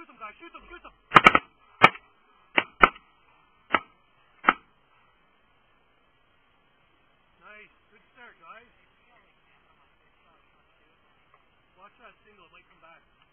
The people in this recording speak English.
Shoot them, guys. Shoot them. Shoot them. Nice. Good start, guys. Watch that single. It might come back.